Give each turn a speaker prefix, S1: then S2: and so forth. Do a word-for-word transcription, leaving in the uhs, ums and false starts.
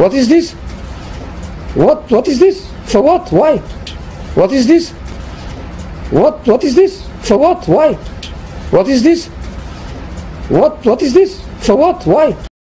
S1: What is this? What? What is this? For what? Why? What is this? What? What is this? For what? Why? What is this? What? What is this? For what? Why?